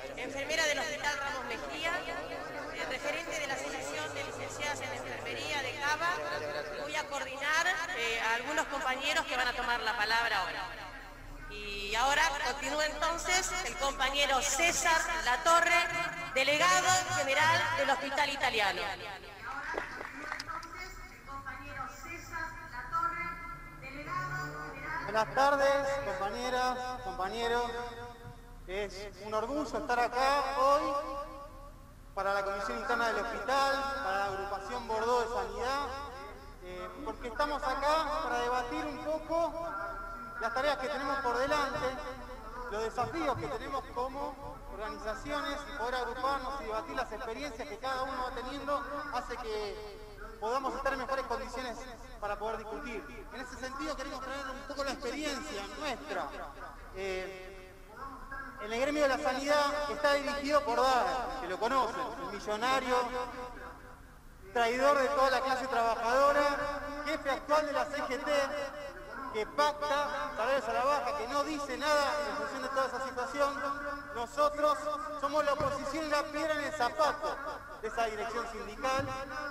enfermera del Hospital Ramos Mejía, referente de la Asociación de Licenciadas en Enfermería de Cava. Voy a coordinar a algunos compañeros que van a tomar la palabra ahora. Y ahora continúa entonces el compañero César Latorre, delegado general del Hospital Italiano. Buenas tardes, compañeras, compañeros. Es un orgullo estar acá hoy para la Comisión Interna del Hospital, para la agrupación Bordeaux de Sanidad, porque estamos acá para debatir un poco las tareas que tenemos por delante, los desafíos que tenemos como organizaciones, y poder agruparnos y debatir las experiencias que cada uno va teniendo hace que podamos estar en mejores condiciones para poder discutir. En ese sentido queremos traer un poco la experiencia nuestra. En el gremio de la sanidad está dirigido por Dara, que lo conocen, el millonario, traidor de toda la clase trabajadora, jefe actual de la CGT, que pacta salarios a la baja, que no dice nada en función de toda esa situación. Nosotros somos la oposición y la piedra en el zapato de esa dirección sindical,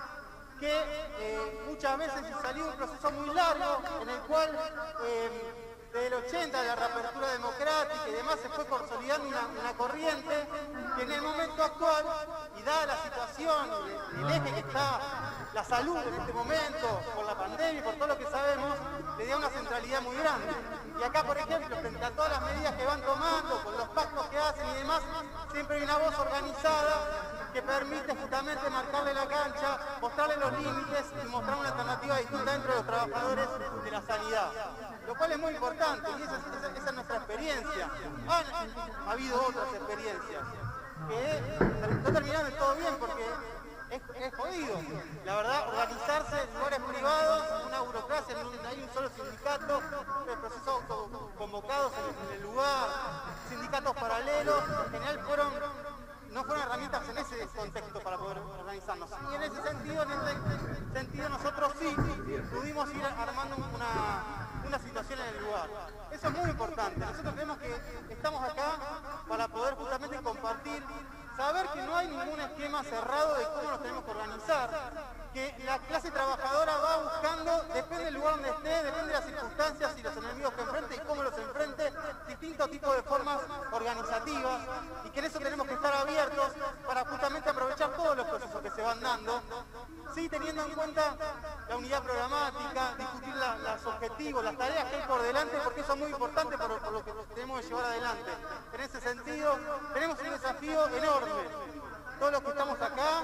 que muchas veces salió un proceso muy largo en el cual desde el 80 de la reapertura democrática y demás se fue consolidando una corriente que en el momento actual, y dada la situación, el eje que está la salud en este momento, por la pandemia y por todo lo que sabemos, le da una centralidad muy grande. Y acá, por ejemplo, frente a todas las medidas que van tomando, con los pactos que hacen y demás, siempre hay una voz organizada que permite justamente marcarle la cancha, mostrarle los límites y mostrar una alternativa distinta dentro de los trabajadores de la sanidad. Lo cual es muy importante y esa es nuestra experiencia. Ha habido otras experiencias que no terminaron del todo bien porque es jodido. La verdad, organizarse en lugares privados, en una burocracia, en donde hay un solo sindicato, procesos convocados en el lugar, sindicatos paralelos, en general no fueron herramientas en ese contexto para poder organizarnos. Y en ese sentido, nosotros sí pudimos ir armando una situación en el lugar. Eso es muy importante. Nosotros creemos que estamos acá para poder justamente compartir, saber que no hay ningún esquema cerrado de cómo nos tenemos que organizar, que la clase trabajadora va buscando, depende del lugar donde esté, depende de las circunstancias y los enemigos que enfrente y cómo los enfrente, distintos tipos de formas organizativas, y que en eso tenemos que estar abiertos para justamente aprovechar todos los procesos que se van dando, sí teniendo en cuenta la unidad programática, discutir los objetivos, las tareas que hay por delante, porque eso es muy importante por lo que tenemos que llevar adelante. En ese sentido, tenemos un desafío enorme. Todos los que estamos acá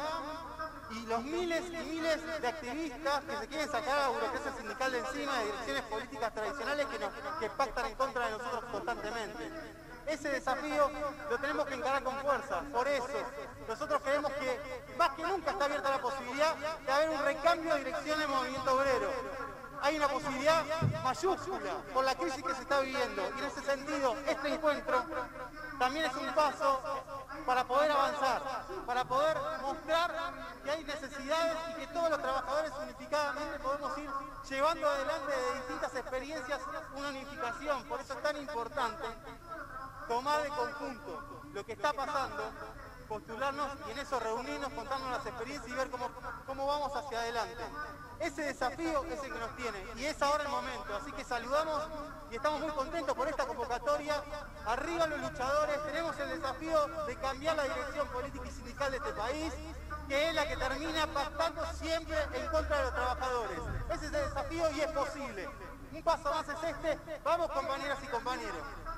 y los miles y miles de activistas que se quieren sacar a la burocracia sindical de encima, de direcciones políticas tradicionales que pactan en contra de nosotros constantemente. Ese desafío lo tenemos que encarar con fuerza. Por eso, nosotros creemos que más que nunca está abierta la posibilidad de haber un recambio de dirección del movimiento obrero. Hay una posibilidad mayúscula por la crisis que se está viviendo. Y en ese sentido, este encuentro también es un paso para poder avanzar, para poder mostrar que hay necesidades y que todos los trabajadores unificadamente podemos ir llevando adelante de distintas experiencias una unificación. Por eso es tan importante tomar de conjunto lo que está pasando, postularnos y en eso reunirnos, contarnos las experiencias y ver cómo vamos hacia adelante. Ese desafío es el que nos tiene y es ahora el momento, así que saludamos y estamos muy contentos por esta convocatoria. Arriba los luchadores, tenemos el desafío de cambiar la dirección política y sindical de este país, que es la que termina pactando siempre en contra de los trabajadores. Ese es el desafío y es posible. Un paso más es este. Vamos, compañeras y compañeros.